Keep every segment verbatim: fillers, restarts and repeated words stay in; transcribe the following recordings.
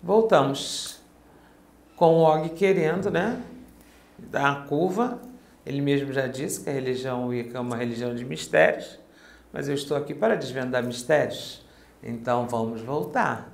Voltamos com o Og querendo, né, dar a curva. Ele mesmo já disse que a religião Wicca é uma religião de mistérios, mas eu estou aqui para desvendar mistérios. Então vamos voltar.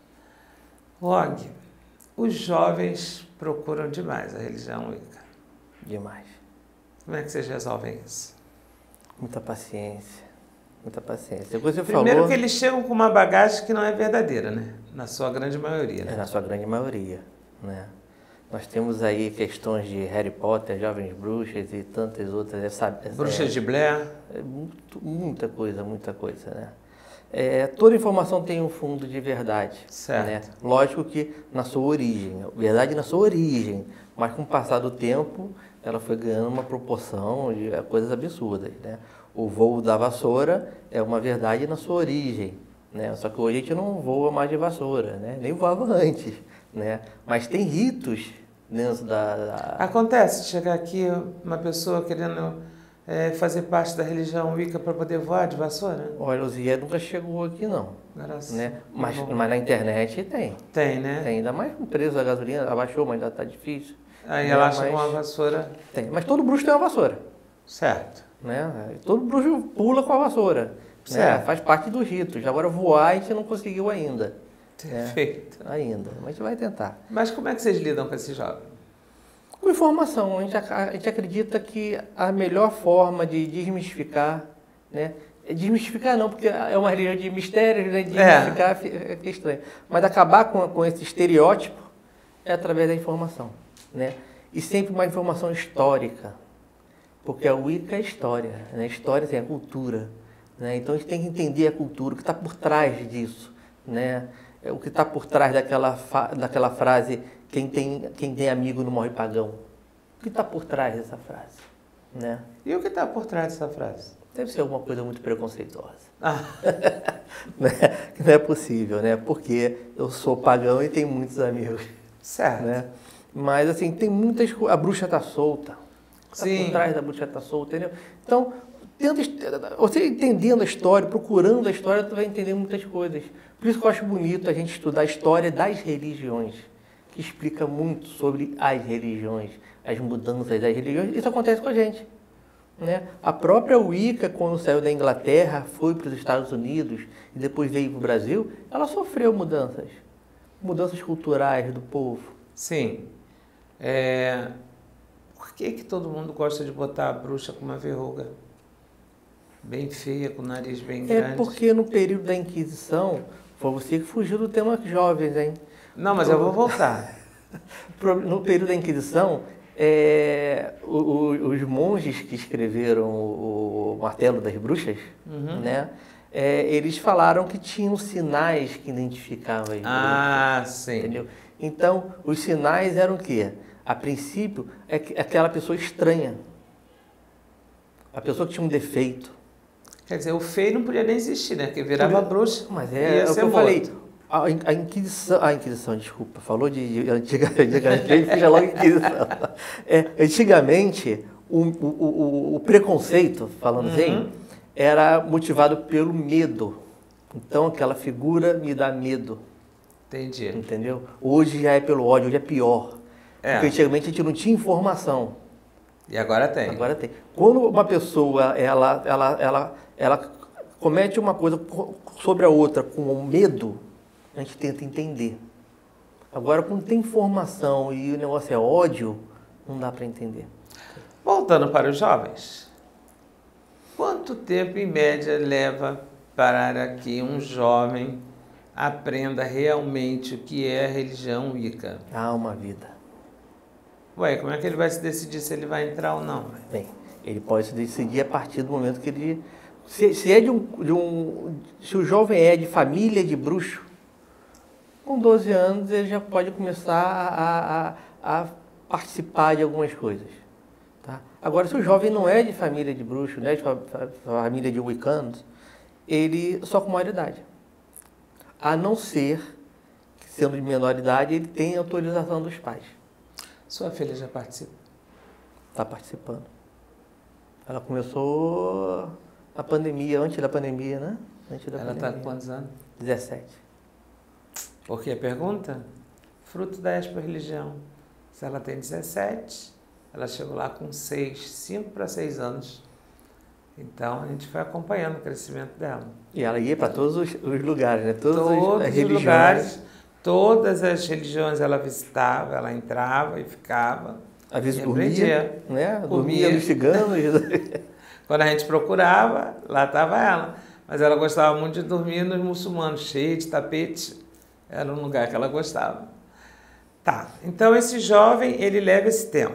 Og, os jovens procuram demais a religião Wicca. Demais. Como é que vocês resolvem isso? Muita paciência. Muita paciência. Você Primeiro falou... que eles chegam com uma bagagem que não é verdadeira, né? Na sua grande maioria. Né? É, na sua grande maioria, né? Nós temos aí questões de Harry Potter, Jovens Bruxas e tantas outras. Essa, essa, Bruxas de Blair. É muito, muita coisa, muita coisa, né? É, toda informação tem um fundo de verdade. Certo. Né? Lógico que na sua origem, verdade na sua origem, mas com o passar do tempo, ela foi ganhando uma proporção de coisas absurdas, né? O voo da vassoura é uma verdade na sua origem, né? Só que hoje a gente não voa mais de vassoura, né? Nem voava antes, né? Mas tem ritos dentro da... da... Acontece chegar aqui uma pessoa querendo é, fazer parte da religião Wicca para poder voar de vassoura? Olha, o Zé nunca chegou aqui não, Graças né? Mas, mas na internet tem. Tem, né? Tem, ainda mais com o preço da gasolina, abaixou, mas ainda está difícil. Aí né? ela acha mas... uma vassoura... Tem, mas todo bruxo tem uma vassoura. Certo. Né? Todo bruxo pula com a vassoura. Né? Faz parte dos ritos. Agora voar a gente não conseguiu ainda. Perfeito. Né? Ainda, mas a gente vai tentar. Mas como é que vocês lidam com esses jovens? Com informação. A gente, a gente acredita que a melhor forma de desmistificar, né? Desmistificar não, porque é uma religião de mistérios, né? Desmistificar é. é estranho. Mas acabar com, com esse estereótipo é através da informação. Né? E sempre uma informação histórica. Porque a Wicca é história, né? História tem a cultura, né? Então a gente tem que entender a cultura, o que está por trás disso, né? O que está por trás daquela, daquela frase, quem tem, quem tem amigo não morre pagão. O que está por trás dessa frase, né? E o que está por trás dessa frase? Deve ser alguma coisa muito preconceituosa. Ah. Né? Que não é possível, né? Porque eu sou pagão e tenho muitos amigos. Certo. Né? Mas assim, tem muitas coisas. A bruxa está solta. Está por trás da bruxa está solta, entendeu? Então, tenta, você entendendo a história, procurando a história, você vai entender muitas coisas. Por isso que eu acho bonito a gente estudar a história das religiões, que explica muito sobre as religiões, as mudanças das religiões. Isso acontece com a gente. Né? A própria Wicca, quando saiu da Inglaterra, foi para os Estados Unidos e depois veio para o Brasil, ela sofreu mudanças. Mudanças culturais do povo. Sim. É... Por que que todo mundo gosta de botar a bruxa com uma verruga bem feia, com o nariz bem grande? É porque no período da Inquisição, foi você que fugiu do tema jovens, hein? Não, mas eu vou voltar. No período da Inquisição, é, o, o, os monges que escreveram o, o Martelo das Bruxas, uhum. né? É, eles falaram que tinham sinais que identificavam as bruxas. Ah, sim. Entendeu? Então, os sinais eram o quê? A princípio, é aquela pessoa estranha. A pessoa que tinha um defeito. Quer dizer, o feio não podia nem existir, né? Porque virava Podia... bruxa. Mas é, é o que eu falei. A, a Inquisição... A Inquisição, desculpa. Falou de... Antigamente, fica logo Inquisição. É, antigamente, o, o, o, o preconceito, falando uhum. assim, era motivado pelo medo. Então, aquela figura me dá medo. Entendi. Entendeu? Hoje já é pelo ódio, hoje é pior. É. Porque antigamente a gente não tinha informação. E agora tem. Agora tem. Quando uma pessoa ela, ela, ela, ela comete uma coisa sobre a outra com medo, a gente tenta entender. Agora, quando tem informação e o negócio é ódio, não dá para entender. Voltando para os jovens, quanto tempo em média leva para que um jovem aprenda realmente o que é a religião Wicca? Ah, uma vida. Ué, como é que ele vai se decidir se ele vai entrar ou não? Bem, ele pode se decidir a partir do momento que ele... Se, se, é de um, de um, se o jovem é de família de bruxo, com doze anos ele já pode começar a, a, a participar de algumas coisas. Tá? Agora, se o jovem não é de família de bruxo, né, de família de wiccanos, ele só com maioridade. A não ser que, sendo de menor idade, ele tenha autorização dos pais. Sua filha já participa? Está participando. Ela começou na pandemia, antes da pandemia, né? Antes da Ela está com quantos anos? dezessete. Por que a pergunta? fruto da expa-religião. Se ela tem dezessete, ela chegou lá com seis, cinco para seis anos. Então, a gente foi acompanhando o crescimento dela. E ela ia para todos os, os lugares, né? Todas todos as os religiões. lugares, todas as religiões ela visitava, ela entrava e ficava. Às vezes e dormia, aprendia. né? Comia. Dormia nos ciganos. Quando a gente procurava, lá estava ela. Mas ela gostava muito de dormir nos muçulmanos, cheio de tapete. Era um lugar que ela gostava. Tá, então esse jovem, ele leva esse tempo.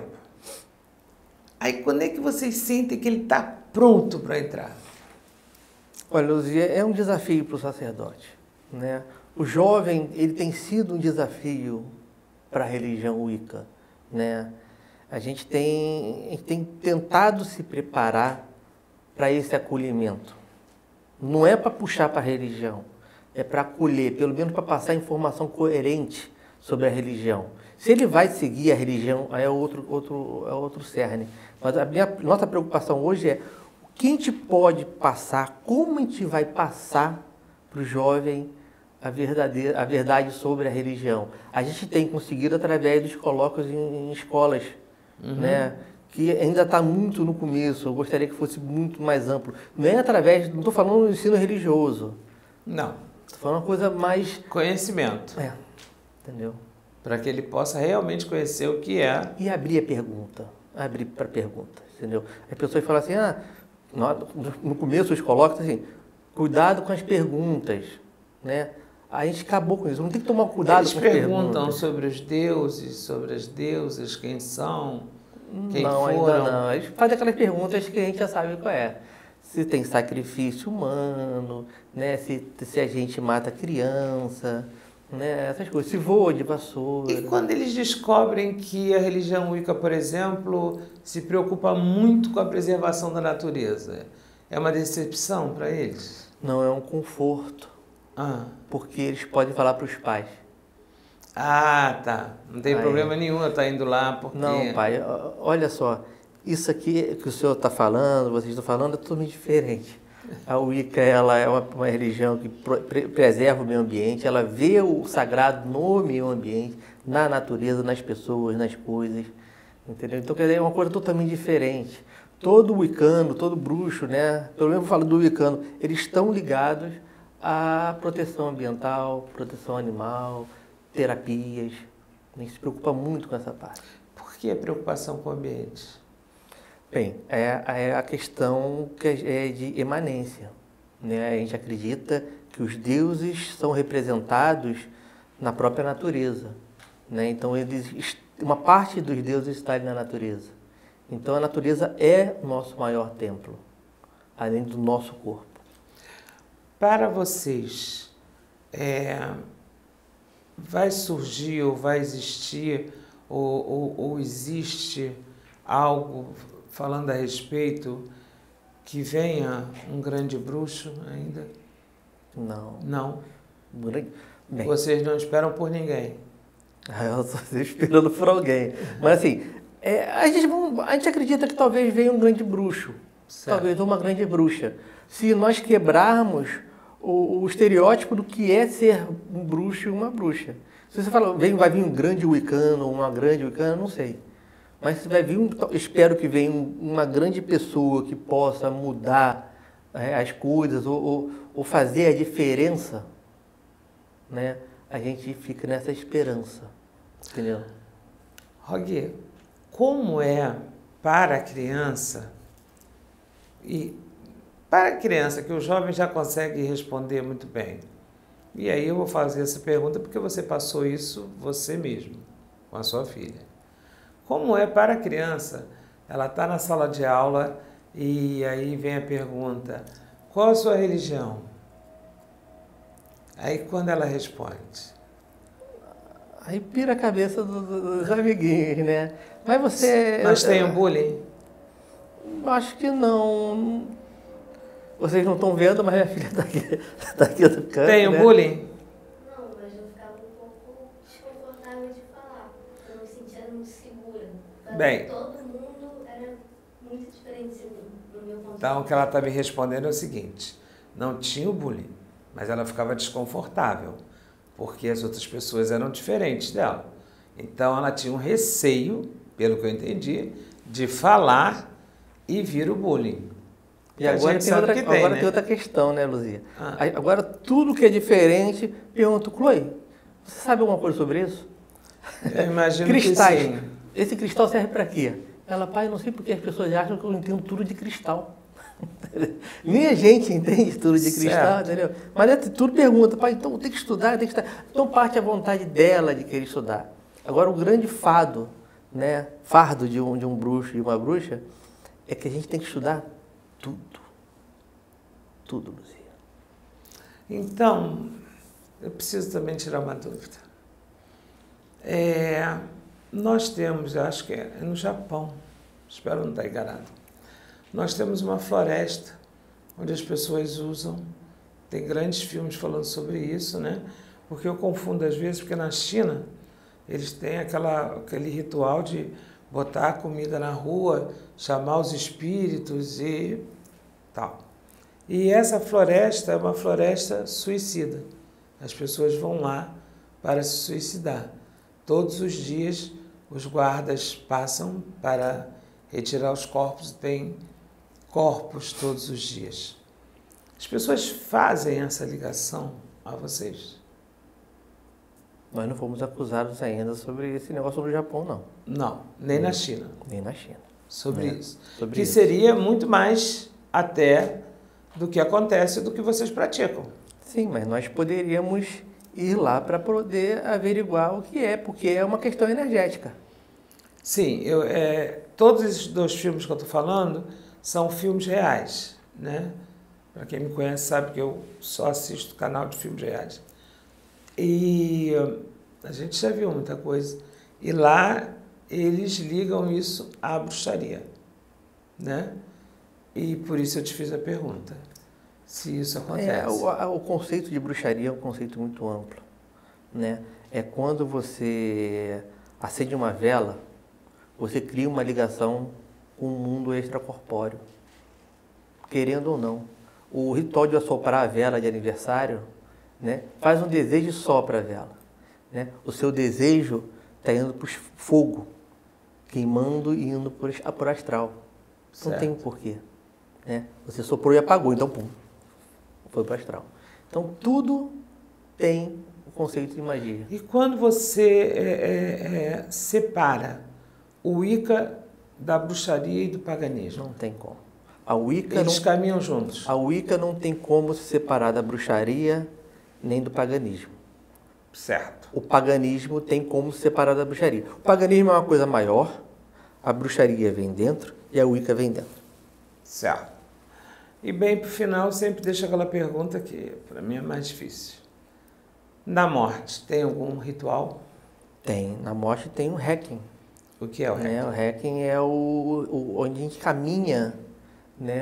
Aí quando é que vocês sentem que ele está pronto para entrar? Olha, Luzia, é um desafio para o sacerdote, né? O jovem, ele tem sido um desafio para a religião Wicca, né? A gente tem, a gente tem tentado se preparar para esse acolhimento. Não é para puxar para a religião, é para acolher, pelo menos para passar informação coerente sobre a religião. Se ele vai seguir a religião, aí é outro, outro, é outro cerne. Mas a minha, nossa preocupação hoje é o que a gente pode passar, como a gente vai passar para o jovem a, verdadeira, a verdade sobre a religião. A gente tem conseguido através dos colóquios em, em escolas, uhum. né? Que ainda está muito no começo, eu gostaria que fosse muito mais amplo. Não é através, não estou falando do ensino religioso. Não. Estou falando uma coisa mais... Conhecimento. É, entendeu? Para que ele possa realmente conhecer o que é. E abrir a pergunta, abrir para pergunta, entendeu? As pessoas falam assim, ah, no começo os colocam assim, cuidado com as perguntas, né? A gente acabou com isso, não tem que tomar cuidado Eles com as perguntas. Eles perguntam sobre os deuses, sobre as deusas, quem são, quem não, foram. Ainda não, eles fazem aquelas perguntas que a gente já sabe qual é. Se tem sacrifício humano, né? se, se a gente mata criança, né? Essas coisas, se voa de vassoura. E quando eles descobrem que a religião Wicca, por exemplo, se preocupa muito com a preservação da natureza, é uma decepção para eles? Não, é um conforto. Ah. Porque eles podem falar para os pais. Ah, tá. Não tem Aí. problema nenhum eu estar indo lá porque... Não, pai, olha só, isso aqui que o senhor está falando, vocês estão falando, é totalmente diferente. A Wicca, ela é uma, uma religião que pre preserva o meio ambiente, ela vê o sagrado no meio ambiente, na natureza, nas pessoas, nas coisas, entendeu? Então, quer dizer, é uma coisa totalmente diferente. Todo wiccano, todo bruxo, né? Pelo menos eu falo do wiccano, eles estão ligados à proteção ambiental, proteção animal, terapias. A gente se preocupa muito com essa parte. Por que a preocupação com o ambiente? Bem, é, é a questão que é de emanência, né? A gente acredita que os deuses são representados na própria natureza, né? Então, eles, uma parte dos deuses está ali na natureza. Então, a natureza é o nosso maior templo, além do nosso corpo. Para vocês, é, vai surgir ou vai existir ou, ou, ou existe algo... falando a respeito, que venha um grande bruxo ainda? Não. Não? Bem, vocês não esperam por ninguém? Eu estou esperando por alguém. Mas assim, é, a, gente, a gente acredita que talvez venha um grande bruxo. Certo. Talvez uma grande bruxa. Se nós quebrarmos o, o estereótipo do que é ser um bruxo e uma bruxa. Se você fala, vem, vai vir um grande wiccano, uma grande wiccana, não sei. Mas vai vir, um, espero que venha uma grande pessoa que possa mudar é, as coisas ou, ou, ou fazer a diferença, né? A gente fica nessa esperança, entendeu? Rogue, como é para a criança, e para a criança que o jovem já consegue responder muito bem, e aí eu vou fazer essa pergunta porque você passou isso você mesmo, com a sua filha. Como é para a criança, ela está na sala de aula e aí vem a pergunta, qual a sua religião? Aí quando ela responde? Aí pira a cabeça do, do, dos amiguinhos, né? Mas você... Mas tem um bullying? Acho que não. Vocês não estão vendo, mas minha filha está aqui, tá aqui do canto. Tem um né? bullying? Bem, todo mundo era muito diferente do meu ponto. Então, o que ela está me respondendo é o seguinte, não tinha o bullying, mas ela ficava desconfortável, porque as outras pessoas eram diferentes dela. Então ela tinha um receio, pelo que eu entendi, de falar e vir o bullying. E agora, tem outra, que agora tem, né? tem outra questão, né, Luzia? Ah. Agora tudo que é diferente, pergunto, Chloe, você sabe alguma coisa sobre isso? Eu imagino Cristais. que sim. Esse cristal serve para quê? Ela, pai, não sei porque as pessoas acham que eu entendo tudo de cristal. Nem a gente entende tudo de cristal, Certo. entendeu? Mas é, tudo pergunta, pai, então tem que estudar, tem que estudar. Então parte a vontade dela de querer estudar. Agora o grande fado, né, fardo de um, de um bruxo e de uma bruxa, é que a gente tem que estudar tudo. Tudo, Luzia. Então, eu preciso também tirar uma dúvida. É, nós temos, eu acho que é no Japão, espero não estar enganado, nós temos uma floresta onde as pessoas usam, tem grandes filmes falando sobre isso, né? Porque eu confundo às vezes, porque na China eles têm aquela, aquele ritual de botar a comida na rua, chamar os espíritos e tal. E essa floresta é uma floresta suicida. As pessoas vão lá para se suicidar. Todos os dias os guardas passam para retirar os corpos, tem corpos todos os dias. As pessoas fazem essa ligação a vocês? Nós não fomos acusados ainda sobre esse negócio no Japão, não. Não, nem na China. Nem na China. Sobre É, isso. sobre que isso. seria muito mais até do que acontece do que vocês praticam. Sim, mas nós poderíamos ir lá para poder averiguar o que é, porque é uma questão energética. Sim, eu, é, todos esses dois filmes que eu estou falando são filmes reais, né? Para quem me conhece sabe que eu só assisto canal de filmes reais. E a gente já viu muita coisa. E lá eles ligam isso à bruxaria, né? E por isso eu te fiz a pergunta, se isso acontece. É, o, a- o conceito de bruxaria é um conceito muito amplo, né? É quando você acende uma vela, você cria uma ligação com o mundo extracorpóreo, querendo ou não. O ritual de assoprar a vela de aniversário, né, faz um desejo e sopra a vela, né? O seu desejo está indo para o fogo, queimando e indo por, por astral. Não Certo. tem porquê. Né? Você soprou e apagou, então pum, foi para o astral. Então tudo tem o conceito de magia. E quando você é, é, é, separa o Wicca da bruxaria e do paganismo? Não tem como. A Wicca, Eles não, caminham juntos. a Wicca não tem como se separar da bruxaria nem do paganismo. Certo. O paganismo tem como se separar da bruxaria. O paganismo é uma coisa maior, a bruxaria vem dentro e a Wicca vem dentro. Certo. E bem, para o final, sempre deixo aquela pergunta que para mim é mais difícil. Na morte, tem algum ritual? Tem, na morte tem o Hacking. O que é o Né? resto? O Hacking é o, o, onde a gente caminha, né,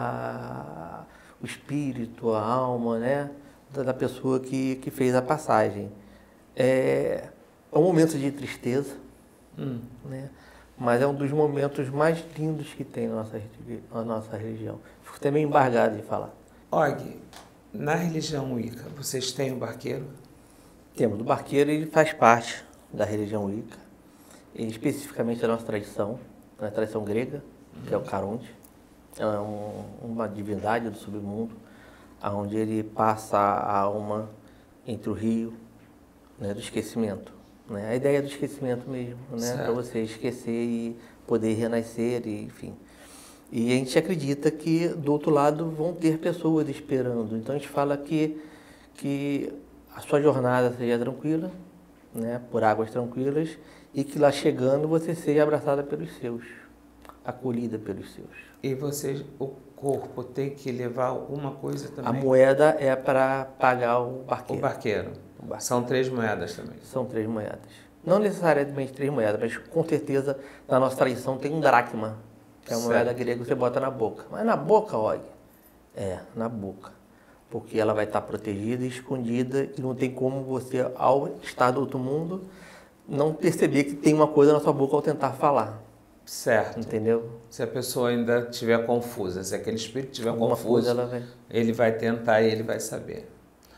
a, o espírito, a alma, né, da, da pessoa que, que fez a passagem. É, é um momento de tristeza, Hum. né, mas é um dos momentos mais lindos que tem na nossa, na nossa religião. Fico até meio embargado de falar. Og, na religião Wicca, vocês têm o barqueiro? Temos o barqueiro, ele faz parte da religião Wicca, e especificamente da nossa tradição, na tradição grega, que é o Caronte. É um, uma divindade do submundo, onde ele passa a alma entre o rio, né, do esquecimento. Né? A ideia do esquecimento mesmo, né, para você esquecer e poder renascer, e, enfim. E a gente acredita que do outro lado vão ter pessoas esperando. Então a gente fala que, que a sua jornada seja tranquila, né, por águas tranquilas, e que lá chegando você seja abraçada pelos seus, acolhida pelos seus. E vocês, o corpo tem que levar alguma coisa também? A moeda é para pagar o O barqueiro. barqueiro. O barqueiro. São três moedas também. São três moedas. Não necessariamente três moedas, mas com certeza na nossa tradição tem um dracma, que é uma Certo. moeda grega que você bota na boca. Mas na boca, olha, é, na boca. Porque ela vai estar protegida e escondida e não tem como você, ao estar do outro mundo, não perceber que tem uma coisa na sua boca ao tentar falar. Certo. Entendeu? Se a pessoa ainda estiver confusa, se aquele espírito estiver Alguma confuso, coisa ela vai... ele vai tentar e ele vai saber.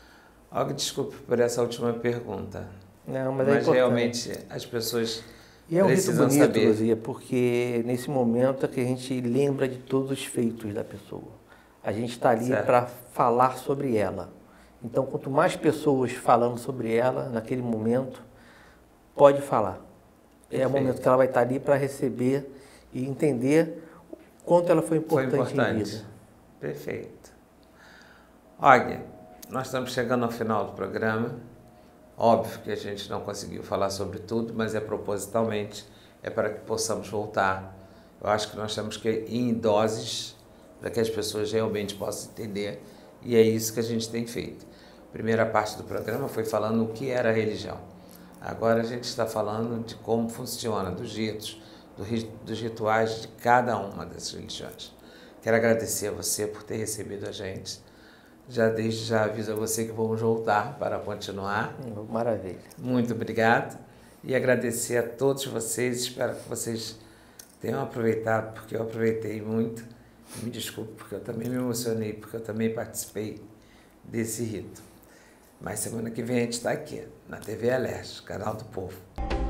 Olga, desculpe por essa última pergunta. Não, mas, é mas importante. realmente as pessoas E é um rito precisam bonito, saber. Luzia, porque nesse momento é que a gente lembra de todos os feitos da pessoa. A gente está ali para falar sobre ela. Então, quanto mais pessoas falando sobre ela naquele momento, pode falar. Perfeito. É o momento que ela vai estar ali para receber e entender o quanto ela foi importante, foi importante em vida. Perfeito. Olha, nós estamos chegando ao final do programa. Óbvio que a gente não conseguiu falar sobre tudo, mas é propositalmente, é para que possamos voltar. Eu acho que nós temos que ir em doses para que as pessoas realmente possam entender, e é isso que a gente tem feito. A primeira parte do programa foi falando o que era a religião. Agora a gente está falando de como funciona, dos ritos, dos rituais de cada uma dessas religiões. Quero agradecer a você por ter recebido a gente. Já desde já aviso a você que vamos voltar para continuar. Maravilha. Muito obrigado. E agradecer a todos vocês. Espero que vocês tenham aproveitado, porque eu aproveitei muito. Me desculpe, porque eu também me emocionei, porque eu também participei desse rito. Mas semana que vem a gente está aqui, na T V Alerj, Canal do Povo.